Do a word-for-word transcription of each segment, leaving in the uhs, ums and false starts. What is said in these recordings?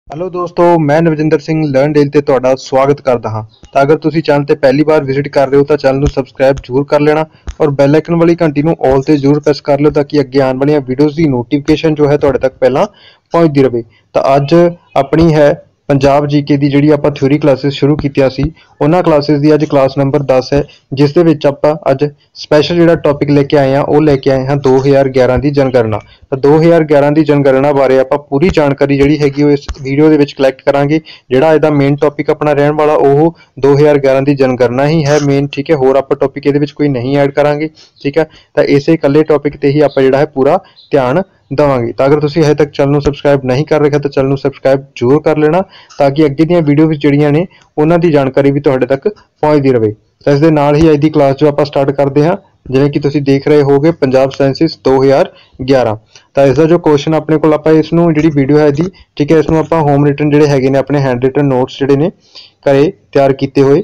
Hello दोस्तों, मैं नवजिंदर Singh learn del ते तुहाडा स्वागत करदा हां। ਤਾਂ अगर ਤੁਸੀਂ ਚੈਨਲ ਤੇ ਪਹਿਲੀ ਵਾਰ ਵਿਜ਼ਿਟ ਕਰ ਰਹੇ ਹੋ ਤਾਂ ਚੈਨਲ ਨੂੰ ਸਬਸਕ੍ਰਾਈਬ ਜ਼ਰੂਰ ਕਰ ਲੈਣਾ ਔਰ ਬੈਲ ਆਈਕਨ ਵਾਲੀ ਘੰਟੀ ਨੂੰ ਆਲ ਤੇ ਜ਼ਰੂਰ ਪ੍ਰੈਸ ਕਰ ਲਿਓ ਤਾਂ ਕਿ ਅੱਗੇ ਆਉਣ ਵਾਲੀਆਂ ਵੀਡੀਓਜ਼ ਦੀ ਨੋਟੀਫਿਕੇਸ਼ਨ ਜੋ ਹੈ ਤੁਹਾਡੇ ਤੱਕ ਪਹਿਲਾਂ ਪਹੁੰਚਦੀ ਰਹੇ। ਤਾਂ ਅੱਜ ਆਪਣੀ ਹੈ ਪੰਜਾਬ ਜੀਕੇ ਦੀ ਜਿਹੜੀ ਆਪਾਂ ਥਿਊਰੀ ਕਲਾਸਿਸ ਸ਼ੁਰੂ ਕੀਤੀਆਂ ਸੀ ਉਹਨਾਂ ਕਲਾਸਿਸ ਦੀ ਅੱਜ ਕਲਾਸ ਨੰਬਰ ਦਸ ਹੈ, ਜਿਸ ਦੇ ਵਿੱਚ ਆਪਾਂ ਅੱਜ ਸਪੈਸ਼ਲ ਜਿਹੜਾ ਟੌਪਿਕ ਲੈ ਕੇ ਆਏ ਹਾਂ ਉਹ ਲੈ ਕੇ ਆਏ ਹਾਂ ਦੋ ਹਜ਼ਾਰ ਗਿਆਰਾਂ ਦੀ ਜਨਗਣਨਾ। ਤਾਂ ਦੋ ਹਜ਼ਾਰ ਗਿਆਰਾਂ ਦੀ ਜਨਗਣਨਾ ਬਾਰੇ ਆਪਾਂ ਪੂਰੀ ਜਾਣਕਾਰੀ ਜਿਹੜੀ ਹੈਗੀ ਉਹ ਇਸ ਵੀਡੀਓ ਦੇ ਵਿੱਚ ਕਲੈਕਟ ਕਰਾਂਗੇ। ਜਿਹੜਾ ਇਹਦਾ ਮੇਨ ਟੌਪਿਕ ਆਪਣਾ ਰਹਿਣ ਵਾਲਾ ਉਹ ਦੋ ਹਜ਼ਾਰ ਗਿਆਰਾਂ ਦੀ ਜਨਗਣਨਾ ਹੀ ਹੈ ਮੇਨ, ਠੀਕ ਹੈ। ਹੋਰ ਆਪਾਂ ਟੌਪਿਕ ਇਹਦੇ ਵਿੱਚ ਕੋਈ ਨਹੀਂ ਐਡ ਕਰਾਂਗੇ, ਠੀਕ ਹੈ। ਤਾਂ ਇਸੇ ਇਕੱਲੇ ਟੌਪਿਕ ਤੇ ਹੀ ਆਪਾਂ ਜਿਹੜਾ ਹੈ ਪੂਰਾ ਧਿਆਨ ਦੇਵਾਂਗੇ। ਤਾਂ ਅਗਰ ਤੁਸੀਂ ਹਜੇ ਤੱਕ ਚੈਨਲ ਨੂੰ ਸਬਸਕ੍ਰਾਈਬ ਨਹੀਂ ਕਰ ਰੱਖਿਆ ਤਾਂ ਚੈਨਲ ਨੂੰ ਸਬਸਕ੍ਰਾਈਬ ਜ਼ਰੂਰ ਕਰ ਲੈਣਾ ਤਾਂ ਕਿ ਅੱਗੇ ਦੀਆਂ ਵੀਡੀਓ ਵਿੱਚ ਜਿਹੜੀਆਂ ਨੇ ਉਹਨਾਂ ਦੀ ਜਾਣਕਾਰੀ ਵੀ ਤੁਹਾਡੇ ਤੱਕ ਪਹੁੰਚਦੀ ਰਹੇ। ਤਾਂ ਇਸ ਦੇ ਨਾਲ ਹੀ ਅੱਜ ਦੀ ਕਲਾਸ ਜੋ ਆਪਾਂ ਸਟਾਰਟ ਕਰਦੇ ਹਾਂ, ਜਿਵੇਂ ਕਿ ਤੁਸੀਂ ਦੇਖ ਰਹੇ ਹੋਗੇ ਪੰਜਾਬ ਸੈਂਸਿਸ ਦੋ ਹਜ਼ਾਰ ਗਿਆਰਾਂ। ਤਾਂ ਇਸ ਦਾ ਜੋ ਕੁਐਸਚਨ ਆਪਣੇ ਕੋਲ ਆਪਾਂ ਇਸ ਨੂੰ ਜਿਹੜੀ ਵੀਡੀਓ ਹੈ ਇਹਦੀ, ਠੀਕ ਹੈ, ਇਸ ਨੂੰ ਆਪਾਂ ਹੋਮ ਰਿਟਨ ਜਿਹੜੇ ਹੈਗੇ ਨੇ ਆਪਣੇ ਹੈਂਡ ਰਿਟਨ ਨੋਟਸ ਜਿਹੜੇ ਨੇ ਘਰੇ ਤਿਆਰ ਕੀਤੇ ਹੋਏ,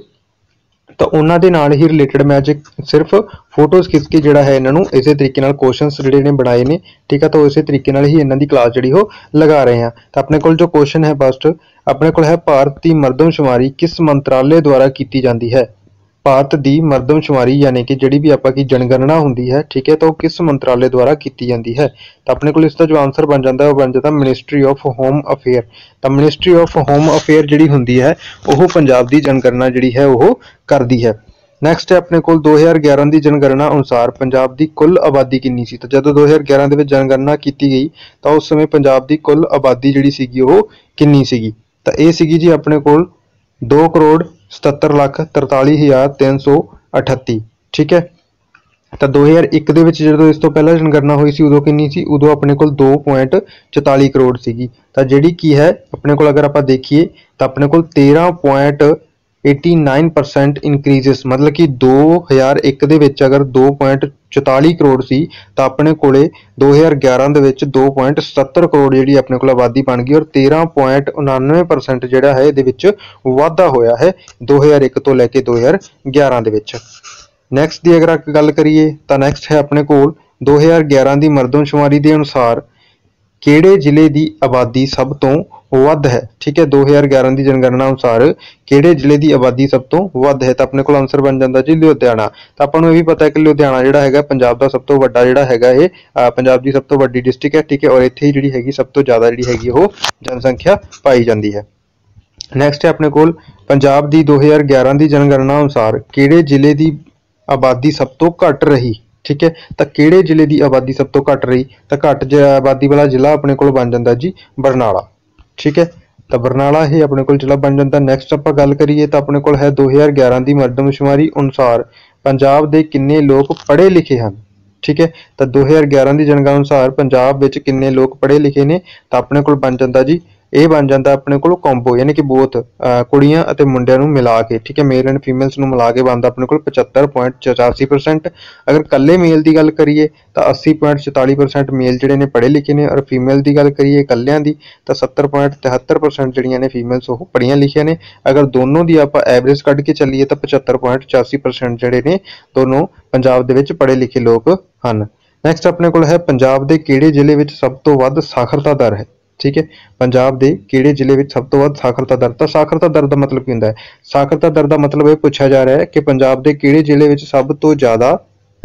ਤਾਂ ਉਹਨਾਂ ਦੇ ਨਾਲ ਹੀ ਰਿਲੇਟਡ ਮੈਂ ਅੱਜ ਸਿਰਫ ਫੋਟੋਜ਼ ਖਿੱਚ ਕੇ ਜਿਹੜਾ ਹੈ ਇਹਨਾਂ ਨੂੰ ਇਸੇ ਤਰੀਕੇ ਨਾਲ ਕੁਐਸਚਨਸ ਜਿਹੜੇ ਨੇ ਬਣਾਏ ਨੇ, ਠੀਕ ਹੈ। ਤਾਂ ਇਸੇ ਤਰੀਕੇ ਨਾਲ ਹੀ ਇਹਨਾਂ ਦੀ ਕਲਾਸ ਜਿਹੜੀ ਉਹ ਲਗਾ ਰਹੇ ਹਾਂ। ਤਾਂ ਆਪਣੇ ਕੋਲ ਜੋ ਕੁਐਸਚਨ ਹੈ ਫਸਟ ਆਪਣੇ ਕੋਲ ਹੈ, ਭਾਰਤ ਦੀ ਮਰਦਮਸ਼ੁਮਾਰੀ ਕਿਸ ਮੰਤਰਾਲੇ ਦੁਆਰਾ ਕੀਤੀ ਜਾਂਦੀ ਹੈ? ਭਾਰਤ ਦੀ ਮਰਦਮਸ਼ੁਮਾਰੀ ਯਾਨੀ ਕਿ ਜਿਹੜੀ ਵੀ ਆਪਾਂ ਕੀ ਜਨਗਣਨਾ ਹੁੰਦੀ ਹੈ, ਠੀਕ ਹੈ, ਤਾਂ ਉਹ ਕਿਸ ਮੰਤਰਾਲੇ ਦੁਆਰਾ ਕੀਤੀ ਜਾਂਦੀ ਹੈ? ਤਾਂ ਆਪਣੇ ਕੋਲ ਇਸ ਦਾ ਜੋ ਆਨਸਰ ਬਣ ਜਾਂਦਾ ਉਹ ਬਣ ਜਾਂਦਾ ਮਿਨਿਸਟਰੀ ਆਫ ਹੋਮ ਅਫੇਅਰ। ਤਾਂ ਮਿਨਿਸਟਰੀ ਆਫ ਹੋਮ ਅਫੇਅਰ ਜਿਹੜੀ ਹੁੰਦੀ ਹੈ ਉਹ ਪੰਜਾਬ ਦੀ ਜਨਗਣਨਾ ਜਿਹੜੀ ਹੈ ਉਹ ਕਰਦੀ ਹੈ। ਨੈਕਸਟ ਹੈ ਆਪਣੇ ਕੋਲ ਦੋ ਹਜ਼ਾਰ ਗਿਆਰਾਂ ਦੀ ਜਨਗਣਨਾ ਅਨੁਸਾਰ ਪੰਜਾਬ ਦੀ ਕੁੱਲ ਆਬਾਦੀ ਕਿੰਨੀ ਸੀ? ਤਾਂ ਜਦੋਂ ਦੋ ਹਜ਼ਾਰ ਗਿਆਰਾਂ ਦੇ ਵਿੱਚ ਜਨਗਣਨਾ ਕੀਤੀ ਗਈ ਤਾਂ ਉਸ ਸਮੇਂ ਪੰਜਾਬ ਦੀ ਕੁੱਲ ਆਬਾਦੀ ਜਿਹੜੀ ਸੀਗੀ ਉਹ ਕਿੰਨੀ ਸੀਗੀ? ਤਾਂ ਇਹ ਸੀਗੀ ਜੀ ਆਪਣੇ ਕੋਲ ਦੋ ਕਰੋੜ ਸਤੱਤਰ ਲੱਖ ਤਰਤਾਲੀ ਹਜ਼ਾਰ ਤਿੰਨ ਸੌ ਅਠੱਤੀ, ਠੀਕ ਹੈ। ਤਾਂ ਦੋ ਹਜ਼ਾਰ ਇੱਕ ਦੇ ਵਿੱਚ ਜਦੋਂ ਇਸ ਤੋਂ ਪਹਿਲਾਂ ਜਨਗਣਨਾ ਹੋਈ ਸੀ ਉਦੋਂ ਕਿੰਨੀ ਸੀ? ਉਦੋਂ ਆਪਣੇ ਕੋਲ ਦੋ ਪੁਆਇੰਟ ਚੁਤਾਲੀ ਕਰੋੜ ਸੀਗੀ। ਤਾਂ ਜਿਹੜੀ ਕੀ ਹੈ ਆਪਣੇ ਕੋਲ ਅਗਰ ਆਪਾਂ ਦੇਖੀਏ ਤਾਂ ਆਪਣੇ ਕੋਲ ਤੇਰਾਂ ਪੁਆਇੰਟ ਨੜਿਨਵੇਂ ਪਰਸੈਂਟ ਇਨਕਰੀਜ਼ਸ, ਮਤਲਬ ਕਿ ਦੋ ਹਜ਼ਾਰ ਇੱਕ ਦੇ ਵਿੱਚ ਅਗਰ ਦੋ ਪੁਆਇੰਟ ਚੁਤਾਲੀ ਕਰੋੜ ਸੀ ਤਾਂ ਆਪਣੇ ਕੋਲੇ ਦੋ ਹਜ਼ਾਰ ਗਿਆਰਾਂ ਦੇ ਵਿੱਚ ਦੋ ਪੁਆਇੰਟ ਸਤੱਤਰ ਕਰੋੜ ਜਿਹੜੀ ਆਪਣੇ ਕੋਲ ਆਬਾਦੀ ਬਣ ਗਈ ਔਰ ਤੇਰਾਂ ਪੁਆਇੰਟ ਉਣਾਨਵੇਂ ਪਰਸੈਂਟ ਜਿਹੜਾ ਹੈ ਇਹਦੇ ਵਿੱਚ ਵਾਧਾ ਹੋਇਆ ਹੈ ਦੋ ਹਜ਼ਾਰ ਇੱਕ ਤੋਂ ਲੈ ਕੇ ਦੋ ਹਜ਼ਾਰ ਗਿਆਰਾਂ ਦੇ ਵਿੱਚ। ਨੈਕਸਟ ਦੀ ਅਗਰ ਆਪਾਂ ਗੱਲ ਕਰੀਏ ਤਾਂ ਨੈਕਸਟ ਹੈ ਆਪਣੇ ਕੋਲ ਦੋ ਹਜ਼ਾਰ ਗਿਆਰਾਂ ਦੀ ਮਰਦਮਸ਼ੁਮਾਰੀ ਦੇ ਅਨੁਸਾਰ ਕਿਹੜੇ ਜ਼ਿਲ੍ਹੇ ਦੀ ਆਬਾਦੀ ਸਭ ਤੋਂ ਵੱਧ ਹੈ? ਠੀਕ ਹੈ, ਦੋ ਹਜ਼ਾਰ ਗਿਆਰਾਂ ਦੀ ਜਨਗਣਨਾ ਅਨੁਸਾਰ ਕਿਹੜੇ ਜ਼ਿਲ੍ਹੇ ਦੀ ਆਬਾਦੀ ਸਭ ਤੋਂ ਵੱਧ ਹੈ? ਤਾਂ ਆਪਣੇ ਕੋਲ ਆਨਸਰ ਬਣ ਜਾਂਦਾ ਜੀ ਲੁਧਿਆਣਾ। ਤਾਂ ਆਪਾਂ ਨੂੰ ਇਹ ਵੀ ਪਤਾ ਹੈ ਕਿ ਲੁਧਿਆਣਾ ਜਿਹੜਾ ਹੈਗਾ ਪੰਜਾਬ ਦਾ ਸਭ ਤੋਂ ਵੱਡਾ ਜਿਹੜਾ ਹੈਗਾ ਇਹ ਪੰਜਾਬ ਦੀ ਸਭ ਤੋਂ ਵੱਡੀ ਡਿਸਟ੍ਰਿਕਟ ਹੈ, ਠੀਕ ਹੈ, ਔਰ ਇੱਥੇ ਹੀ ਜਿਹੜੀ ਹੈਗੀ ਸਭ ਤੋਂ ਜ਼ਿਆਦਾ ਜਿਹੜੀ ਹੈਗੀ ਉਹ ਜਨਸੰਖਿਆ ਪਾਈ ਜਾਂਦੀ ਹੈ। ਨੈਕਸਟ ਹੈ ਆਪਣੇ ਕੋਲ ਪੰਜਾਬ ਦੀ ਦੋ ਹਜ਼ਾਰ ਗਿਆਰਾਂ ਦੀ ਜਨਗਣਨਾ ਅਨੁਸਾਰ ਕਿਹੜੇ ਜ਼ਿਲ੍ਹੇ ਦੀ ਆਬਾਦੀ ਸਭ ਤੋਂ ਘੱਟ ਰਹੀ? ਠੀਕ ਹੈ, ਤਾਂ ਕਿਹੜੇ ਜ਼ਿਲ੍ਹੇ ਦੀ ਆਬਾਦੀ ਸਭ ਤੋਂ ਘੱਟ ਰਹੀ? ਤਾਂ ਘੱਟ ਆਬਾਦੀ ਵਾਲਾ ਜ਼ਿਲ੍ਹਾ ਆਪਣੇ ਕੋਲ ਬਣ ਜਾਂਦਾ ਜੀ ਬਰਨਾਲਾ, ਠੀਕ ਹੈ। ਤਾਂ ਬਰਨਾਲਾ ਹੀ ਆਪਣੇ ਕੋਲ ਜ਼ਿਲ੍ਹਾ ਬਣ ਜਾਂਦਾ। ਨੈਕਸਟ ਆਪਾਂ ਗੱਲ ਕਰੀਏ ਤਾਂ ਆਪਣੇ ਕੋਲ ਹੈ ਦੋ ਹਜ਼ਾਰ ਗਿਆਰਾਂ ਦੀ ਮਰਦਮਸ਼ੁਮਾਰੀ ਅਨੁਸਾਰ ਪੰਜਾਬ ਦੇ ਕਿੰਨੇ ਲੋਕ ਪੜ੍ਹੇ ਲਿਖੇ ਹਨ? ਠੀਕ ਹੈ, ਤਾਂ ਦੋ ਹਜ਼ਾਰ ਗਿਆਰਾਂ ਦੀ ਜਨਗਣਨਾ ਅਨੁਸਾਰ ਪੰਜਾਬ ਵਿੱਚ ਕਿੰਨੇ ਲੋਕ ਪੜ੍ਹੇ ਲਿਖੇ ਨੇ? ਤਾਂ ਆਪਣੇ ਕੋਲ ਬਣ ਜਾਂਦਾ ਜੀ, ਇਹ ਬਣ ਜਾਂਦਾ ਆਪਣੇ ਕੋਲ ਕੰਬੋ ਯਾਨੀ ਕਿ ਬੋਥ ਕੁੜੀਆਂ ਅਤੇ ਮੁੰਡਿਆਂ ਨੂੰ ਮਿਲਾ ਕੇ, ਠੀਕ ਹੈ, ਮੇਲ ਐਂਡ ਫੀਮੇਲਸ ਨੂੰ ਮਿਲਾ ਕੇ ਬਣਦਾ ਆਪਣੇ ਕੋਲ ਪਚੱਤਰ ਪੁਆਇੰਟ ਚੁਰਾਸੀ ਪਰਸੈਂਟ। ਅਗਰ ਇਕੱਲੇ ਮੇਲ ਦੀ ਗੱਲ ਕਰੀਏ ਤਾਂ ਅੱਸੀ ਪੁਆਇੰਟ ਚੁਤਾਲੀ ਪਰਸੈਂਟ ਮੇਲ ਜਿਹੜੇ ਨੇ ਪੜ੍ਹੇ ਲਿਖੇ ਨੇ ਔਰ ਫੀਮੇਲ ਦੀ ਗੱਲ ਕਰੀਏ ਇਕੱਲਿਆਂ ਦੀ ਤਾਂ ਸੱਤਰ ਪੁਆਇੰਟ ਤਿਹੱਤਰ ਪਰਸੈਂਟ ਜਿਹੜੀਆਂ ਨੇ ਫੀਮੇਲਸ ਉਹ ਪੜ੍ਹੀਆਂ ਲਿਖੀਆਂ ਨੇ। ਅਗਰ ਦੋਨੋਂ ਦੀ ਆਪਾਂ ਐਵਰੇਜ ਕੱਢ ਕੇ ਚੱਲੀਏ ਤਾਂ ਪਚੱਤਰ ਪੁਆਇੰਟ ਚੁਰਾਸੀ ਪਰਸੈਂਟ ਜਿਹੜੇ ਨੇ ਦੋਨੋਂ ਪੰਜਾਬ ਦੇ ਵਿੱਚ ਪੜ੍ਹੇ ਲਿਖੇ ਲੋਕ ਹਨ। ਨੈਕਸਟ ਆਪਣੇ ਕੋਲ ਹੈ ਪੰਜਾਬ ਦੇ ਕਿਹੜੇ ਜ਼ਿਲ੍ਹੇ ਵਿੱਚ ਸਭ ਤੋਂ ਵੱਧ ਸਾਖਰਤਾ ਦਰ ਹੈ? ਠੀਕ ਹੈ, ਪੰਜਾਬ ਦੇ ਕਿਹੜੇ ਜ਼ਿਲ੍ਹੇ ਵਿੱਚ ਸਭ ਤੋਂ ਵੱਧ ਸਾਖਰਤਾ ਦਰ? ਤਾਂ ਸਾਖਰਤਾ ਦਰ ਦਾ ਮਤਲਬ ਕੀ ਹੁੰਦਾ ਹੈ? ਸਾਖਰਤਾ ਦਰ ਦਾ ਮਤਲਬ ਇਹ ਪੁੱਛਿਆ ਜਾ ਰਿਹਾ ਹੈ ਕਿ ਪੰਜਾਬ ਦੇ ਕਿਹੜੇ ਜ਼ਿਲ੍ਹੇ ਵਿੱਚ ਸਭ ਤੋਂ ਜ਼ਿਆਦਾ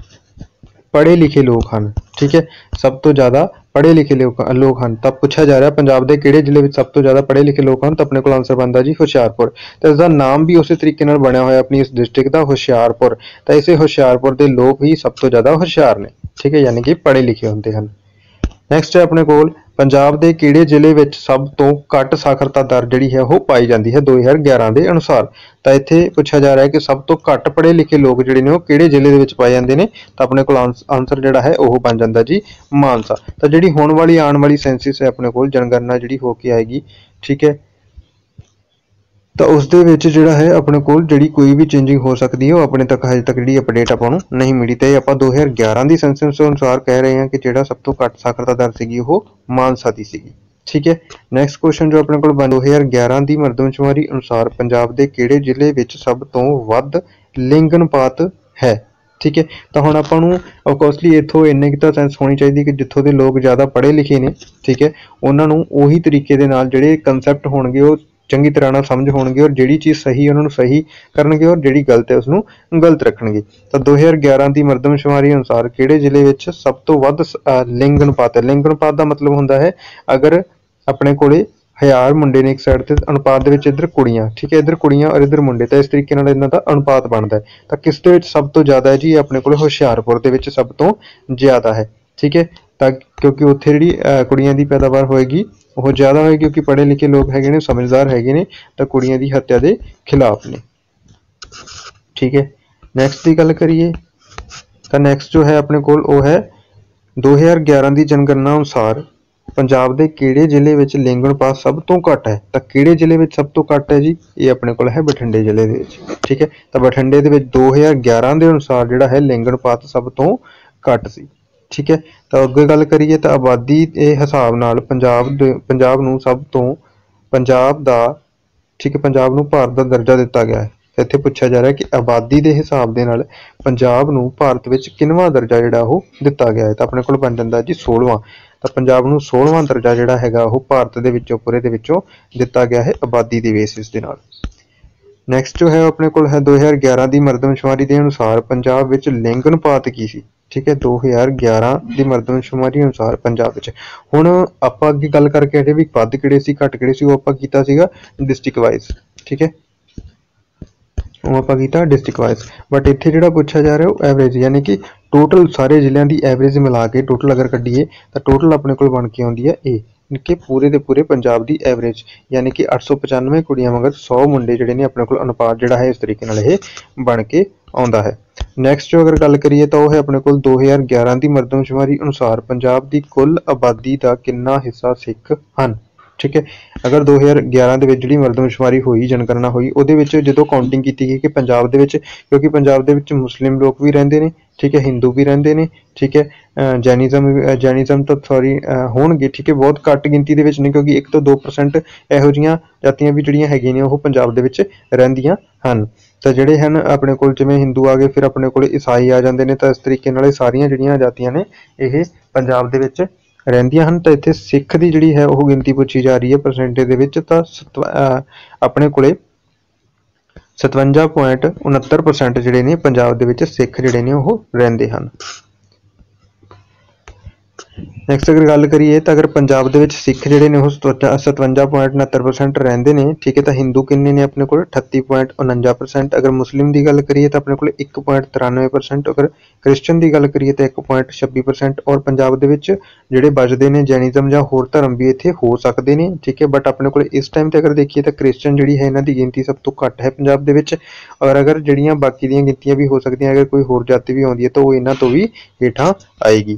ਪੜ੍ਹੇ ਲਿਖੇ ਲੋਕ ਹਨ? ਠੀਕ ਹੈ, ਸਭ ਤੋਂ ਜ਼ਿਆਦਾ ਪੜ੍ਹੇ ਲਿਖੇ ਲੋਕ ਲੋਕ ਹਨ ਤਾਂ ਪੁੱਛਿਆ ਜਾ ਰਿਹਾ ਪੰਜਾਬ ਦੇ ਕਿਹੜੇ ਜ਼ਿਲ੍ਹੇ ਵਿੱਚ ਸਭ ਤੋਂ ਜ਼ਿਆਦਾ ਪੜ੍ਹੇ ਲਿਖੇ ਲੋਕ ਹਨ? ਤਾਂ ਆਪਣੇ ਕੋਲ ਆਨਸਰ ਬਣਦਾ ਜੀ ਹੁਸ਼ਿਆਰਪੁਰ। ਤਾਂ ਇਸਦਾ ਨਾਮ ਵੀ ਉਸੇ ਤਰੀਕੇ ਨਾਲ ਬਣਿਆ ਹੋਇਆ ਆਪਣੀ ਇਸ ਡਿਸਟ੍ਰਿਕਟ ਦਾ ਹੁਸ਼ਿਆਰਪੁਰ। ਤਾਂ ਇਸੇ ਹੁਸ਼ਿਆਰਪੁਰ ਦੇ ਲੋਕ ਹੀ ਸਭ ਤੋਂ ਜ਼ਿਆਦਾ ਹੁਸ਼ਿਆਰ ਨੇ, ਠੀਕ ਹੈ, ਯਾਨੀ ਕਿ ਪੜ੍ਹੇ ਲਿਖੇ ਹੁੰਦੇ ਹਨ। ਨੈਕਸਟ ਹੈ ਆਪਣੇ ਕੋਲ ਪੰਜਾਬ ਦੇ ਕਿਹੜੇ ਜ਼ਿਲ੍ਹੇ ਵਿੱਚ ਸਭ ਤੋਂ ਘੱਟ ਸਾਖਰਤਾ ਦਰ ਜਿਹੜੀ ਹੈ ਉਹ ਪਾਈ ਜਾਂਦੀ ਹੈ ਦੋ ਹਜ਼ਾਰ ਗਿਆਰਾਂ ਦੇ ਅਨੁਸਾਰ? ਤਾਂ ਇੱਥੇ ਪੁੱਛਿਆ ਜਾ ਰਿਹਾ ਹੈ ਕਿ ਸਭ ਤੋਂ ਘੱਟ ਪੜ੍ਹੇ ਲਿਖੇ ਲੋਕ ਜਿਹੜੇ ਨੇ ਉਹ ਕਿਹੜੇ ਜ਼ਿਲ੍ਹੇ ਦੇ ਵਿੱਚ ਪਾਏ ਜਾਂਦੇ ਨੇ? ਤਾਂ ਆਪਣੇ ਕੋਲ ਆਨਸਰ ਜਿਹੜਾ ਹੈ ਉਹ ਬਣ ਜਾਂਦਾ ਜੀ ਮਾਨਸਾ। ਤਾਂ ਜਿਹੜੀ ਹੁਣ ਵਾਲੀ ਆਉਣ ਵਾਲੀ ਸੈਂਸਿਸ ਹੈ ਆਪਣੇ ਕੋਲ ਜਨਗਣਨਾ ਜਿਹੜੀ ਹੋ ਕੇ ਆਏਗੀ, ਠੀਕ ਹੈ, ਤਾਂ ਉਸ ਦੇ ਵਿੱਚ ਜਿਹੜਾ ਹੈ ਆਪਣੇ ਕੋਲ ਜਿਹੜੀ ਕੋਈ ਵੀ ਚੇਂਜਿੰਗ ਹੋ ਸਕਦੀ ਹੈ ਉਹ ਆਪਣੇ ਤੱਕ ਹਜੇ ਤੱਕ ਜਿਹੜੀ ਅਪਡੇਟ ਆਪਾਂ ਨੂੰ ਨਹੀਂ ਮਿਲੀ। ਤੇ ਆਪਾਂ ਦੋ ਹਜ਼ਾਰ ਗਿਆਰਾਂ ਦੀ ਸੈਂਸਸ ਅਨੁਸਾਰ ਕਹਿ ਰਹੇ ਹਾਂ ਕਿ ਜਿਹੜਾ ਸਭ ਤੋਂ ਘੱਟ ਸਾਖਰਤਾ ਦਰ ਸੀਗੀ ਉਹ ਮਾਨਸਾ ਦੀ ਸੀਗੀ, ਠੀਕ ਹੈ। ਨੈਕਸਟ ਕੁਐਸਚਨ ਜੋ ਆਪਣੇ ਕੋਲ ਦੋ ਹਜ਼ਾਰ ਗਿਆਰਾਂ ਦੀ ਮਰਦਮਸ਼ੁਮਾਰੀ ਅਨੁਸਾਰ ਪੰਜਾਬ ਦੇ ਕਿਹੜੇ ਜ਼ਿਲ੍ਹੇ ਵਿੱਚ ਸਭ ਤੋਂ ਵੱਧ ਲਿੰਗ ਅਨੁਪਾਤ ਹੈ? ठीक है। तो हुण आपां नूं ऑफकोर्सली इत्थों इन्ने की तां सेंस होनी चाहिए कि जित्थों दे लोग ज़्यादा पढ़े लिखे ने, ठीक है, उन्हां नूं उही तरीके दे नाल जिहड़े कंसैप्ट होणगे वो चंगी तरह नाल समझ होणगे और जिहड़ी चीज़ सही है उन्हां नूं सही करनगे और जिहड़ी गलत है उसनूं गलत रखणगे। तो दो हज़ार ग्यारह की मरदमशुमारी अनुसार किहड़े जिले विच सब तो वध लिंग अनुपात है? लिंग अनुपात का मतलब हुंदा है अगर अपने कोले हज़ार मुंडे ने एक साइड ते अनुपात दे विच इधर कुड़ियां, ठीक है, इधर कुड़ियां और इधर मुंडे, तो इस तरीके नाल इन्हां दा अनुपात बनदा है। तो किस दे विच सब तो ज़्यादा है जी? अपने कोल हुशियारपुर दे विच सब तो ज़्यादा है, ठीक है। तां क्योंकि उत्थे जिहड़ी कुड़ियां दी पैदावार होएगी वो ज़्यादा होएगी क्योंकि पढ़े लिखे लोग हैगे ने, समझदार हैगे ने, तो कुड़ियां दी हत्या दे खिलाफ ने, ठीक है। नैक्सट की गल करिए तो नैक्सट जो है अपने कोल वो है दो हज़ार ग्यारह की जनगणना अनुसार पंजाब के किहड़े जिले में लिंग अनुपात सब तो घट है? तो किहड़े जिले में सब तो घट है जी? ये अपने को है बठिंडे जिले दे विच, ठीक है। तो बठिंडे दे विच दो हज़ार ग्यारह के अनुसार जिहड़ा है लिंग अनुपात सब तो घट सी, ठीक है। तो अगे गल करिए तो आबादी के हिसाब नाल पंजाब पंजाब नूं सब तो पंजाब दा, ठीक है, पंजाब नूं भारत दा दर्जा दिता गया है। इत्थे पूछा जा रहा है कि आबादी के हिसाब दे नाल पंजाब नूं भारत विच किनवां दर्जा जिहड़ा वो दिता गया है? तो अपने कोल बन जांदा जी सोलहवां। तो पंजाब नूं सोलहवां दर्जा जिहड़ा हैगा वो भारत दे विचों पूरे दे विचों दिता गया है आबादी के बेसिस दे नाल। नैक्सट जो है अपने कोल है दो हज़ार ग्यारह की मरदमशुमारी के अनुसार पंजाब विच लिंग अनुपात की सी, ठीक है। दो हज़ार ग्यारह की मरदमशुमारी अनुसार पंजाब विच हुण आपां अगे गल करके हटे भी वध किहड़े सी घट किहड़े सी, वो आपां कीता सीगा डिस्ट्रिक्ट वाइज, ठीक है, वो आपां कीता डिस्ट्रिक्ट वाइज। बट इत्थे जिहड़ा पूछा जा रहा है वो एवरेज, यानी कि टोटल सारे जिलों की एवरेज मिला के टोटल अगर कड्ढीए तो टोटल अपने कोल बन के आउंदी है ए कि पूरे के पूरे पंजाब की एवरेज, यानी कि अठ सौ पचानवे कुड़ियां मगर सौ मुंडे जिहड़े ने अपने कोल अनुपात जिहड़ा है इस तरीके नाल ये बन के आउंदा है। नैक्सट जो अगर गल करिए तो वह है अपने कोल दो हज़ार ग्यारह की मरदमशुमारी अनुसार पंजाब की कुल आबादी का कितना हिस्सा सिख हैं, ठीक है। अगर दो हज़ार ग्यारह के जी मरदमशुमारी हुई, जनगणना हुई, वो जो काउंटिंग की गई कि पंजाब दे विच, क्योंकि पंजाब दे विच मुस्लिम लोग भी रहिंदे ने, ठीक है, हिंदू भी रहिंदे ने, ठीक है, जैनिज्म जैनिज्म तो सॉरी होणगे, ठीक है, बहुत घट गिनती दे विच ने, क्योंकि एक तो दो परसेंट इहो जिहियां जातियां भी जिहड़ियां हैगियां ने वो पंजाब दे विच रहिंदियां हन। तो जिहड़े हन अपने कोल जिवें हिंदू आ गए, फिर अपने कोल ईसाई आ जांदे ने, तो इस तरीके नाल सारियां जिहड़ियां जातियां ने ये पंजाब दे विच रहिंदियां हन। तो इत्थे सिख की जिहड़ी है वो गिनती पूछी जा रही है परसेंटेज दे विच, तो सतव अपने कोले सतवंजा पॉइंट उनहत्तर परसेंट जिहड़े ने पंजाब दे विच सिख जिहड़े ने वो रहिंदे हन। नैक्सट अगर गल करिए तो अगर पंजाब दे विच सिख जिहड़े ने सतवंजा पॉइंट उनहत्तर परसेंट रहिंदे ने, ठीक है, तो हिंदू किन्ने ने अपने कोल अठत्ती पॉइंट उनंजा परसेंट। अगर मुस्लिम की गल करिए तो अपने कोल एक पॉइंट तिरानवे परसेंट। अगर क्रिश्चन की गल करिए तो एक पॉइंट छब्बी परसेंट। और पंजाब दे विच जिहड़े बजदे ने जैनिज्म जां होर धर्म भी इत्थे हो सकते हैं, ठीक है, बट अपने कोल इस टाइम ते अगर देखिए तो क्रिश्चन जिहड़ी है इन्हां दी गिनती सब तो घट है पंजाब दे विच। और अगर जिहड़ियां बाकी दीयां गिनतियां भी हो सकदियां, अगर कोई होर जाति भी आउंदी है तो वो इन्हां तो भी हेठां आएगी।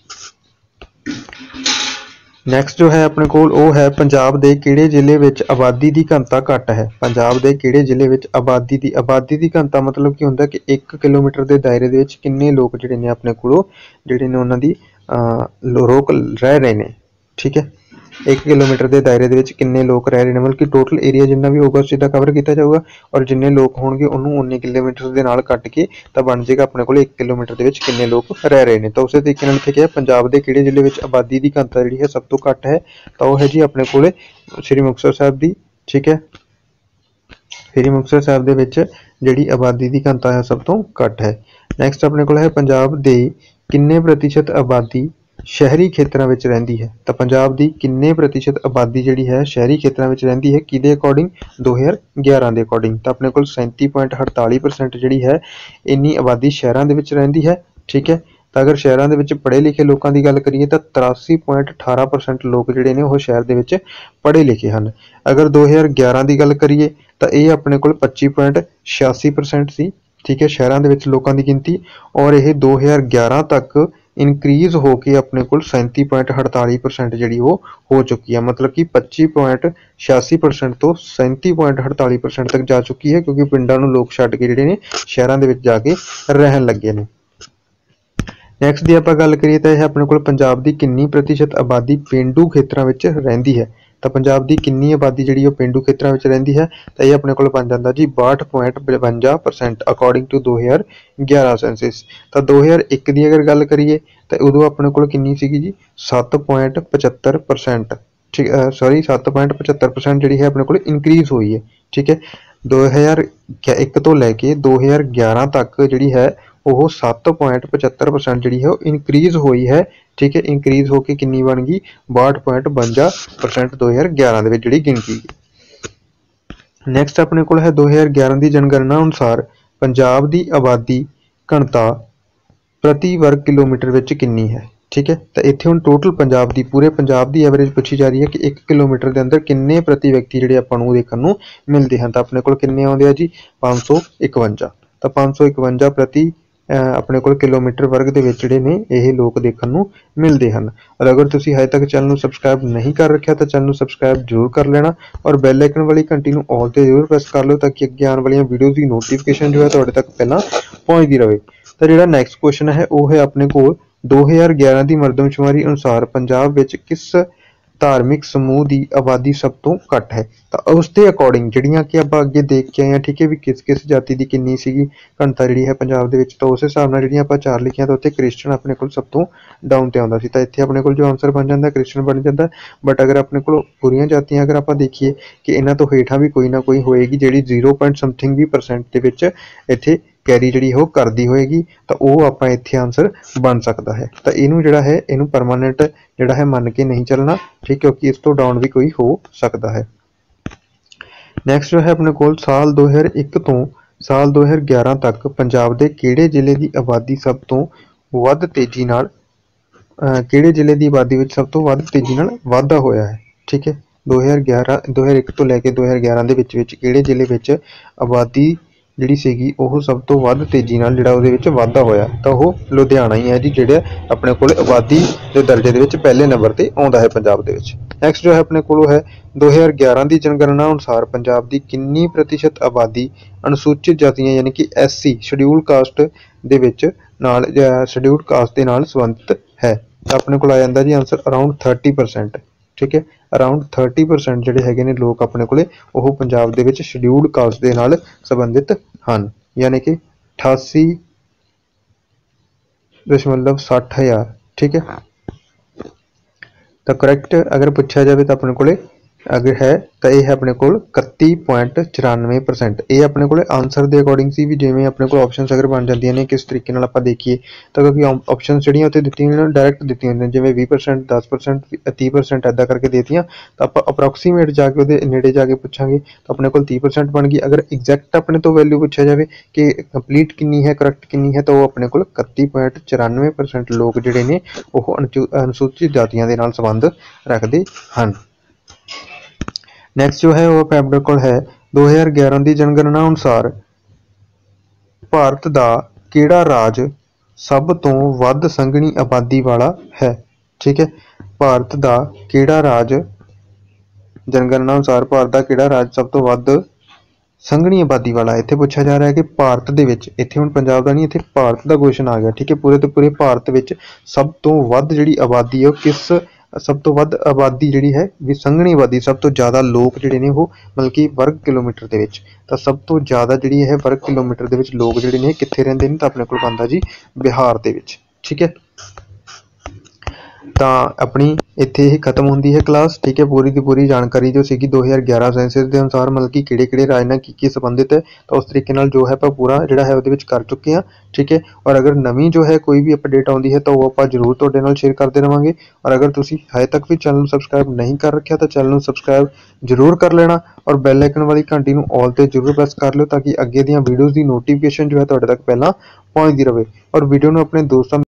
नैक्सट जो है अपने कोल वो है पंजाब के किहड़े जिले विच आबादी की घनता घट है? पंजाब के किहड़े जिले विच आबादी की आबादी की घनता मतलब की हुंदा कि एक किलोमीटर के दायरे दे विच किन्ने लोग जिहड़े ने अपने कोलों जिहड़े ने उन्हां दी लोक रह रहे ने, ठीक है, एक किलोमीटर के दायरे दे विच किन्ने लोग रह रहे हैं, मतलब कि टोटल एरिया जिन्ना भी होगा उसका कवर किया जाऊगा और जिन्ने लोग होंगे उन्होंने उन्ने किलोमीटर के नाल कट के तो बन जाएगा अपने को एक किलोमीटर के विच किन्ने लोग रह रहे हैं। तो उस तरीके नाल क्या पंजाब के किहड़े जिले विच आबादी की घनता जिहड़ी है सब तो घट है? तो वह है जी अपने कोले श्री मुक्तसर साहिब की, ठीक है, श्री मुक्तसर साहिब दे विच जिहड़ी आबादी की घनता है सब तो घट है। नैक्सट अपने कोल है पंजाब दे किन्ने प्रतिशत आबादी शहरी खेत्रों में रहिंदी है? तो पंजाब की किन्ने प्रतिशत आबादी जिहड़ी है शहरी खेत्रों में रहिंदी है किहदे अकॉर्डिंग? दो हज़ार ग्यारह के अकॉर्डिंग। तो अपने कोल सैंती पॉइंट अड़ताली परसेंट जिहड़ी है इन्नी आबादी शहरों के रहिंदी है, ठीक है। तो अगर शहरों के पढ़े लिखे लोगों की गल करिए तो तिरासी पॉइंट अठारह परसेंट लोग जिहड़े ने वो शहर दे विच पढ़े लिखे हैं। अगर दो हज़ार ग्यारह की गल करिए तो यह अपने कोल पच्ची पॉइंट छियासी परसेंट सी, ठीक है, शहरों के विच लोगों की गिनती। और यह दो हज़ार ग्यारह तक इनक्रीज होकर अपने को सैंती पॉइंट अड़ताली परसेंट जी वो हो चुकी है, मतलब कि पच्ची पॉइंट छियासी परसेंट तो सैंती पॉइंट अड़ताली परसेंट तक जा चुकी है, क्योंकि पिंडों में लोग छड्ड के जिहड़े ने शहरों के जाके रहन लगे ने। नैक्सट की आप गल करिए तो यह अपने को पंजाब की किन्नी प्रतिशत आबादी पेंडू खेत्रों में रहिंदी है? ਤਾਂ ਪੰਜਾਬ ਦੀ ਕਿੰਨੀ ਆਬਾਦੀ ਜਿਹੜੀ ਉਹ ਪੇਂਡੂ ਖੇਤਰਾਂ ਵਿੱਚ ਰਹਿੰਦੀ ਹੈ, ਤਾਂ ਇਹ ਆਪਣੇ ਕੋਲ ਬਣ ਜਾਂਦਾ ਜੀ ਬਾਹਠ ਪੁਆਇੰਟ ਬਵੰਜਾ ਪਰਸੈਂਟ ਅਕੋਰਡਿੰਗ ਟੂ ਦੋ ਹਜ਼ਾਰ ਗਿਆਰਾਂ ਸੈਂਸਸ। ਤਾਂ ਦੋ ਹਜ਼ਾਰ ਇੱਕ ਦੀ ਅਗਰ ਗੱਲ ਕਰੀਏ ਤਾਂ ਉਦੋਂ ਆਪਣੇ ਕੋਲ ਕਿੰਨੀ ਸੀਗੀ ਜੀ ਸੱਤ ਪੁਆਇੰਟ ਪਝੱਤਰ ਪਰਸੈਂਟ, ਠੀਕ ਸੌਰੀ ਸੱਤ ਪੁਆਇੰਟ ਪਝੱਤਰ ਪਰਸੈਂਟ ਜਿਹੜੀ ਹੈ ਆਪਣੇ ਕੋਲ ਇਨਕਰੀਜ਼ ਹੋਈ ਹੈ। ਠੀਕ ਹੈ, ਦੋ ਹਜ਼ਾਰ ਇੱਕ ਤੋਂ ਲੈ ਕੇ ਦੋ ਹਜ਼ਾਰ ਗਿਆਰਾਂ ਤੱਕ ਜਿਹੜੀ ਹੈ ਉਹ ਸੱਤ ਪੁਆਇੰਟ ਪਝੱਤਰ ਪਰਸੈਂਟ ਜਿਹੜੀ ਹੈ ਉਹ ਇਨਕਰੀਜ਼ ਹੋਈ ਹੈ। ਠੀਕ ਹੈ, ਇਨਕਰੀਜ਼ ਹੋ ਕੇ ਕਿੰਨੀ ਬਣ ਗਈ ਬਾਹਠ ਪੁਆਇੰਟ ਬਵੰਜਾ ਪਰਸੈਂਟ ਦੋ ਹਜ਼ਾਰ ਗਿਆਰਾਂ ਦੇ ਵਿੱਚ ਜਿਹੜੀ ਗਿਣਤੀ। ਨੈਕਸਟ ਆਪਣੇ ਕੋਲ ਹੈ ਦੋ ਹਜ਼ਾਰ ਗਿਆਰਾਂ ਦੀ ਜਨਗਣਨਾ ਅਨੁਸਾਰ ਪੰਜਾਬ ਦੀ ਆਬਾਦੀ ਘਣਤਾ ਪ੍ਰਤੀ ਵਰਗ ਕਿਲੋਮੀਟਰ ਵਿੱਚ ਕਿੰਨੀ ਹੈ। ਠੀਕ ਹੈ, ਤਾਂ ਇੱਥੇ ਹੁਣ ਟੋਟਲ ਪੰਜਾਬ ਦੀ ਪੂਰੇ ਪੰਜਾਬ ਦੀ ਐਵਰੇਜ ਪੁੱਛੀ ਜਾ ਰਹੀ ਹੈ ਕਿ ਇੱਕ ਕਿਲੋਮੀਟਰ ਦੇ ਅੰਦਰ ਕਿੰਨੇ ਪ੍ਰਤੀ ਵਿਅਕਤੀ ਜਿਹੜੇ ਆਪਾਂ ਨੂੰ ਦੇਖਣ ਨੂੰ ਮਿਲਦੇ ਹਨ। ਤਾਂ ਆਪਣੇ ਕੋਲ ਕਿੰਨੇ ਆਉਂਦੇ ਆ ਜੀ ਪੰਜ ਸੌ ਇਕਵੰਜਾ। ਤਾਂ ਪੰਜ ਸੌ ਇਕਵੰਜਾ ਪ੍ਰਤੀ ਆਪਣੇ ਕੋਲ ਕਿਲੋਮੀਟਰ ਵਰਗ ਦੇ ਵਿੱਚ ਜਿਹੜੇ ਨੇ ਇਹ ਲੋਕ ਦੇਖਣ ਨੂੰ ਮਿਲਦੇ ਹਨ। ਔਰ ਅਗਰ ਤੁਸੀਂ ਹਜੇ ਤੱਕ ਚੈਨਲ ਨੂੰ ਸਬਸਕ੍ਰਾਈਬ ਨਹੀਂ ਕਰ ਰੱਖਿਆ ਤਾਂ ਚੈਨਲ ਨੂੰ ਸਬਸਕ੍ਰਾਈਬ ਜ਼ਰੂਰ ਕਰ ਲੈਣਾ ਔਰ ਬੈਲ ਆਈਕਨ ਵਾਲੀ ਘੰਟੀ ਨੂੰ ਆਲ ਤੇ ਜ਼ਰੂਰ ਪ੍ਰੈਸ ਕਰ ਲਓ ਤਾਂ ਕਿ ਅੱਗੇ ਆਉਣ ਵਾਲੀਆਂ ਵੀਡੀਓਜ਼ ਦੀ ਨੋਟੀਫਿਕੇਸ਼ਨ ਜੋ ਹੈ ਤੁਹਾਡੇ ਤੱਕ ਪਹਿਲਾਂ ਪਹੁੰਚਦੀ ਰਹੇ। ਤਾਂ ਜਿਹੜਾ ਨੈਕਸਟ ਕੁਐਸਚਨ ਹੈ ਉਹ ਹੈ ਆਪਣੇ ਕੋਲ ਦੋ ਹਜ਼ਾਰ ਗਿਆਰਾਂ ਦੀ ਮਰਦਮਸ਼ੁਮਾਰੀ ਅਨੁਸਾਰ ਪੰਜਾਬ ਵਿੱਚ ਕਿਸ ਧਾਰਮਿਕ ਸਮੂਹ ਦੀ ਆਬਾਦੀ ਸਭ ਤੋਂ ਘੱਟ ਹੈ। ਤਾਂ ਉਸ ਦੇ ਅਕੋਰਡਿੰਗ ਜਿਹੜੀਆਂ ਕਿ ਆਪਾਂ ਅੱਗੇ ਦੇਖ ਕੇ ਆਏ ਹਾਂ, ਠੀਕ ਹੈ ਵੀ ਕਿਸ ਕਿਸ ਜਾਤੀ ਦੀ ਕਿੰਨੀ ਸੀਗੀ ਘਣਤਾ ਜਿਹੜੀ ਹੈ ਪੰਜਾਬ ਦੇ ਵਿੱਚ, ਤਾਂ ਉਸ ਹਿਸਾਬ ਨਾਲ ਜਿਹੜੀਆਂ ਆਪਾਂ ਚਾਰ ਲਿਖੀਆਂ ਤਾਂ ਉੱਥੇ ਕ੍ਰਿਸਚਨ ਆਪਣੇ ਕੋਲ ਸਭ ਤੋਂ ਡਾਊਨ ਤੇ ਆਉਂਦਾ ਸੀ। ਤਾਂ ਇੱਥੇ ਆਪਣੇ ਕੋਲ ਜੋ ਆਨਸਰ ਬਣ ਜਾਂਦਾ ਕ੍ਰਿਸਚਨ ਬਣ ਜਾਂਦਾ। ਬਟ ਅਗਰ ਆਪਣੇ ਕੋਲ ਪੂਰੀਆਂ ਜਾਤੀਆਂ ਅਗਰ ਆਪਾਂ ਦੇਖੀਏ ਕਿ ਇਹਨਾਂ ਤੋਂ ਹੇਠਾਂ ਵੀ ਕੋਈ ਨਾ ਕੋਈ ਹੋਏਗੀ ਜਿਹੜੀ ਜ਼ੀਰੋ ਪੁਆਇੰਟ ਸਮਥਿੰਗ ਵੀ ਪਰਸੈਂਟ ਦੇ ਵਿੱਚ ਇੱਥੇ ਕੈਰੀ ਜਿਹੜੀ ਉਹ ਕਰਦੀ ਹੋਏਗੀ, ਤਾਂ ਉਹ ਆਪਾਂ ਇੱਥੇ ਆਨਸਰ ਬਣ ਸਕਦਾ ਹੈ। ਤਾਂ ਇਹਨੂੰ ਜਿਹੜਾ ਹੈ ਇਹਨੂੰ ਪਰਮਾਨੈਂਟ ਜਿਹੜਾ ਹੈ ਮੰਨ ਕੇ ਨਹੀਂ ਚੱਲਣਾ, ਠੀਕ, ਕਿਉਂਕਿ ਇਸ ਤੋਂ ਡਾਊਨ ਵੀ ਕੋਈ ਹੋ ਸਕਦਾ ਹੈ। ਨੈਕਸਟ ਜੋ ਹੈ ਆਪਣੇ ਕੋਲ ਸਾਲ ਦੋ ਹਜ਼ਾਰ ਇੱਕ ਤੋਂ ਸਾਲ ਦੋ ਹਜ਼ਾਰ ਗਿਆਰਾਂ ਤੱਕ ਪੰਜਾਬ ਦੇ ਕਿਹੜੇ ਜ਼ਿਲ੍ਹੇ ਦੀ ਆਬਾਦੀ ਸਭ ਤੋਂ ਵੱਧ ਤੇਜ਼ੀ ਨਾਲ ਕਿਹੜੇ ਜ਼ਿਲ੍ਹੇ ਦੀ ਆਬਾਦੀ ਵਿੱਚ ਸਭ ਤੋਂ ਵੱਧ ਤੇਜ਼ੀ ਨਾਲ ਵਾਧਾ ਹੋਇਆ ਹੈ। ਠੀਕ ਹੈ, ਦੋ ਹਜ਼ਾਰ ਗਿਆਰਾਂ ਦੋ ਹਜ਼ਾਰ ਇੱਕ ਤੋਂ ਲੈ ਕੇ ਦੋ ਹਜ਼ਾਰ ਗਿਆਰਾਂ ਦੇ ਵਿੱਚ ਵਿੱਚ ਕਿਹੜੇ ਜ਼ਿਲ੍ਹੇ ਵਿੱਚ ਆਬਾਦੀ ਜਿਹੜੀ ਸੀਗੀ ਉਹ ਸਭ ਤੋਂ ਵੱਧ ਤੇਜ਼ੀ ਨਾਲ ਜਿਹੜਾ ਉਹਦੇ ਵਿੱਚ ਵਾਧਾ ਹੋਇਆ, ਤਾਂ ਉਹ ਲੁਧਿਆਣਾ ਹੀ ਹੈ ਜੀ ਜਿਹੜਾ ਆਪਣੇ ਕੋਲ ਆਬਾਦੀ ਦੇ ਦਰਜੇ ਦੇ ਵਿੱਚ ਪਹਿਲੇ ਨੰਬਰ ਤੇ ਆਉਂਦਾ ਹੈ ਪੰਜਾਬ ਦੇ ਵਿੱਚ। ਨੈਕਸਟ ਜੋ ਹੈ ਆਪਣੇ ਕੋਲ ਹੈ ਦੋ ਹਜ਼ਾਰ ਗਿਆਰਾਂ ਦੀ ਜਨਗਣਨਾ ਅਨੁਸਾਰ ਪੰਜਾਬ ਦੀ ਕਿੰਨੀ ਪ੍ਰਤੀਸ਼ਤ ਆਬਾਦੀ ਅਨੁਸੂਚਿਤ ਜਾਤੀਆਂ ਯਾਨੀ ਕਿ ਐਸ ਸੀ ਸ਼ਡਿਊਲ ਕਾਸਟ ਦੇ ਵਿੱਚ ਨਾਲ ਸ਼ਡਿਊਲ ਕਾਸਟ ਦੇ ਨਾਲ ਸੰਬੰਧਿਤ ਹੈ। ਤਾਂ ਆਪਣੇ ਕੋਲ ਆ ਜਾਂਦਾ ਜੀ ਆਨਸਰ ਅਰਾਊਂਡ ਥਰਟੀ ਪਰਸੈਂਟ। ਠੀਕ ਹੈ, ਅਰਾਊਂਡ ਥਰਟੀ ਪਰਸੈਂਟ ਜਿਹੜੇ ਹੈਗੇ ਨੇ ਲੋਕ ਆਪਣੇ ਕੋਲੇ ਉਹ ਪੰਜਾਬ ਦੇ ਵਿੱਚ ਸ਼ਡਿਊਲਡ ਕਾਸਟ ਦੇ ਨਾਲ ਸੰਬੰਧਿਤ ਹਨ, ਯਾਨੀ ਕਿ ਅਠਾਸੀ ਦਸ਼ਮਲਵ ਸੱਠ ਹਜ਼ਾਰ। ਠੀਕ ਹੈ, ਤਾਂ ਕਰੈਕਟ ਅਗਰ ਪੁੱਛਿਆ ਜਾਵੇ ਤਾਂ ਆਪਣੇ ਕੋਲੇ ਅਗਰ ਹੈ ਤਾਂ ਇਹ ਹੈ ਆਪਣੇ ਕੋਲ ਇਕੱਤੀ ਪੁਆਇੰਟ ਚੁਰਾਨਵੇਂ ਪਰਸੈਂਟ। ਇਹ ਆਪਣੇ ਕੋਲੇ ਆਨਸਰ ਦੇ ਅਕੋਰਡਿੰਗ ਸੀ ਵੀ ਜਿਵੇਂ ਆਪਣੇ ਕੋਲ ਆਪਸ਼ਨਸ ਅਗਰ ਬਣ ਜਾਂਦੀਆਂ ਨੇ ਕਿਸ ਤਰੀਕੇ ਨਾਲ ਆਪਾਂ ਦੇਖੀਏ ਤਾਂ ਕਿਉਂਕਿ ਆਪਸ਼ਨਸ ਜਿਹੜੀਆਂ ਉੱਥੇ ਦਿੱਤੀਆਂ ਨੇ ਡਾਇਰੈਕਟ ਦਿੱਤੀਆਂ ਹੁੰਦੀਆਂ ਜਿਵੇਂ ਵੀਹ ਪਰਸੈਂਟ ਦਸ ਪਰਸੈਂਟ ਤੀਹ ਪਰਸੈਂਟ ਇੱਦਾਂ ਕਰਕੇ ਦੇਤੀਆਂ, ਤਾਂ ਆਪਾਂ ਅਪਰੋਕਸੀਮੇਟ ਜਾ ਕੇ ਉਹਦੇ ਨੇੜੇ ਜਾ ਕੇ ਪੁੱਛਾਂਗੇ ਤਾਂ ਆਪਣੇ ਕੋਲ ਤੀਹ ਪਰਸੈਂਟ ਬਣ ਗਈ। ਅਗਰ ਐਗਜ਼ੈਕਟ ਆਪਣੇ ਤੋਂ ਵੈਲਿਊ ਪੁੱਛਿਆ ਜਾਵੇ ਕਿ ਕੰਪਲੀਟ ਕਿੰਨੀ ਹੈ ਕਰੈਕਟ ਕਿੰਨੀ ਹੈ ਤਾਂ ਉਹ ਆਪਣੇ ਕੋਲ ਇਕੱਤੀ ਪੁਆਇੰਟ ਚੁਰਾਨਵੇਂ ਪਰਸੈਂਟ ਲੋਕ ਜਿਹੜੇ ਨੇ ਉਹ ਅਨੁਸੂਚਿਤ ਜਾਤੀਆਂ ਦੇ ਨਾਲ ਸੰਬੰਧ ਰੱਖਦੇ ਹਨ। ਨੈਕਸਟ ਜੋ ਹੈ ਉਹ ਆਪਣੇ ਕੋਲ ਹੈ ਦੋ ਹਜ਼ਾਰ ਗਿਆਰਾਂ ਦੀ ਜਨਗਣਨਾ ਅਨੁਸਾਰ ਭਾਰਤ ਦਾ ਕਿਹੜਾ ਰਾਜ ਸਭ ਤੋਂ ਵੱਧ ਸੰਘਣੀ ਆਬਾਦੀ ਵਾਲਾ ਹੈ। ਠੀਕ ਹੈ, ਭਾਰਤ ਦਾ ਕਿਹੜਾ ਰਾਜ ਜਨਗਣਨਾ ਅਨੁਸਾਰ ਭਾਰਤ ਦਾ ਕਿਹੜਾ ਰਾਜ ਸਭ ਤੋਂ ਵੱਧ ਸੰਘਣੀ ਆਬਾਦੀ ਵਾਲਾ। ਇੱਥੇ ਪੁੱਛਿਆ ਜਾ ਰਿਹਾ ਹੈ ਕਿ ਭਾਰਤ ਦੇ ਵਿੱਚ, ਇੱਥੇ ਹੁਣ ਪੰਜਾਬ ਦਾ ਨਹੀਂ ਇੱਥੇ ਭਾਰਤ ਦਾ ਕੁਐਸਚਨ ਆ ਗਿਆ। ਠੀਕ ਹੈ, ਪੂਰੇ ਤੋਂ ਪੂਰੇ ਭਾਰਤ ਵਿੱਚ ਸਭ ਤੋਂ ਵੱਧ ਜਿਹੜੀ ਆਬਾਦੀ ਹੈ ਉਹ ਕਿਸ ਸਭ ਤੋਂ ਵੱਧ ਆਬਾਦੀ ਜਿਹੜੀ ਹੈ ਵੀ ਸੰਘਣੀ ਆਬਾਦੀ ਸਭ ਤੋਂ ਜ਼ਿਆਦਾ ਲੋਕ ਜਿਹੜੇ ਨੇ ਉਹ ਮਤਲਬ ਕਿ ਵਰਗ ਕਿਲੋਮੀਟਰ ਦੇ ਵਿੱਚ, ਤਾਂ ਸਭ ਤੋਂ ਜ਼ਿਆਦਾ ਜਿਹੜੀ ਹੈ ਵਰਗ ਕਿਲੋਮੀਟਰ ਦੇ ਵਿੱਚ ਲੋਕ ਜਿਹੜੇ ਨੇ ਕਿੱਥੇ ਰਹਿੰਦੇ ਨੇ ਤਾਂ ਆਪਣੇ ਕੋਲ ਬਣਦਾ ਜੀ ਬਿਹਾਰ ਦੇ ਵਿੱਚ। ਠੀਕ ਹੈ, ਤਾਂ ਆਪਣੀ ਇੱਥੇ ਇਹ ਖਤਮ ਹੁੰਦੀ ਹੈ ਕਲਾਸ। ਠੀਕ ਹੈ, ਪੂਰੀ ਦੀ ਪੂਰੀ ਜਾਣਕਾਰੀ ਜੋ ਸੀਗੀ ਦੋ ਹਜ਼ਾਰ ਗਿਆਰਾਂ ਸੈਂਸਸ ਦੇ ਅਨੁਸਾਰ ਮਤਲਬ ਕਿ ਕਿਹੜੇ ਕਿਹੜੇ ਰਾਜ ਨਾਲ ਕੀ ਕੀ ਸੰਬੰਧਿਤ ਹੈ ਤਾਂ ਉਸ ਤਰੀਕੇ ਨਾਲ ਜੋ ਹੈ ਆਪਾਂ ਪੂਰਾ ਜਿਹੜਾ ਹੈ ਉਹਦੇ ਵਿੱਚ ਕਰ ਚੁੱਕੇ ਹਾਂ। ਠੀਕ ਹੈ, ਔਰ ਅਗਰ ਨਵੀਂ ਜੋ ਹੈ ਕੋਈ ਵੀ ਅਪਡੇਟ ਆਉਂਦੀ ਹੈ ਤਾਂ ਉਹ ਆਪਾਂ ਜ਼ਰੂਰ ਤੁਹਾਡੇ ਨਾਲ ਸ਼ੇਅਰ ਕਰਦੇ ਰਹਾਂਗੇ। ਔਰ ਅਗਰ ਤੁਸੀਂ ਹਜੇ ਤੱਕ ਵੀ ਚੈਨਲ ਨੂੰ ਸਬਸਕ੍ਰਾਈਬ ਨਹੀਂ ਕਰ ਰੱਖਿਆ ਤਾਂ ਚੈਨਲ ਨੂੰ ਸਬਸਕ੍ਰਾਈਬ ਜ਼ਰੂਰ ਕਰ ਲੈਣਾ ਔਰ ਬੈਲ ਆਈਕਨ ਵਾਲੀ ਘੰਟੀ ਨੂੰ ਆਲ ਤੇ ਜ਼ਰੂਰ ਪ੍ਰੈਸ ਕਰ ਲਿਓ ਤਾਂ ਕਿ ਅੱਗੇ ਦੀਆਂ ਵੀਡੀਓਜ਼ ਦੀ ਨੋਟੀਫਿਕੇਸ਼ਨ ਜੋ ਹੈ ਤੁਹਾਡੇ ਤੱਕ ਪਹਿਲਾਂ ਪਹੁੰਚਦੀ ਰਹੇ। ਔਰ ਵੀਡੀਓ ਨੂੰ ਆਪਣੇ ਦੋਸਤਾਂ